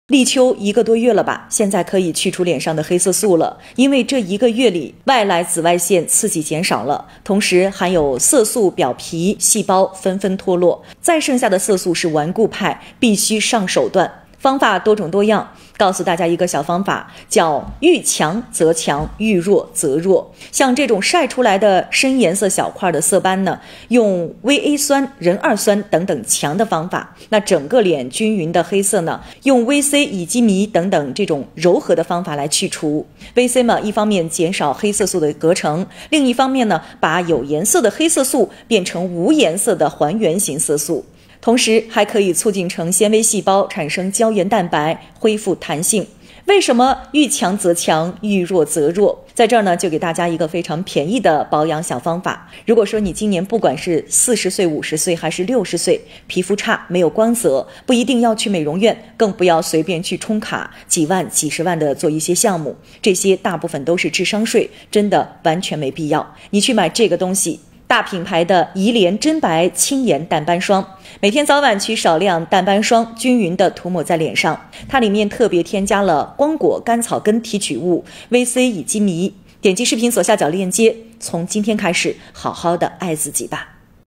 立秋1个多月了吧，现在可以去除脸上的黑色素了，因为这1个月里外来紫外线刺激减少了，同时含有色素表皮细胞纷纷脱落，再剩下的色素是顽固派，必须上手段。方法多种多样，告诉大家一个小方法，叫遇强则强，遇弱则弱。像这种晒出来的深颜色小块的色斑呢，用 VA 酸、壬二酸等等强的方法，那整个脸均匀的黑色呢，用 VC、乙基醚等等这种柔和的方法来去除。VC 嘛，一方面减少黑色素的合成，另一方面呢，把有颜色的黑色素变成无颜色的还原型色素。同时还可以促进成纤维细胞产生胶原蛋白，恢复弹性。为什么遇强则强，遇弱则弱？在这儿呢，就给大家一个非常便宜的保养小方法。如果说你今年不管是40岁、50岁还是60岁，皮肤差没有光泽，不一定要去美容院，更不要随便去充卡，几万、几十万的做一些项目，这些大部分都是智商税，真的完全没必要。你去买这个东西，大品牌的怡莲真白轻颜淡斑霜，每天早晚取少量淡斑霜，均匀的涂抹在脸上。它里面特别添加了光果甘草根提取物、VC、乙基醚。点击视频左下角链接，从今天开始好好的爱自己吧。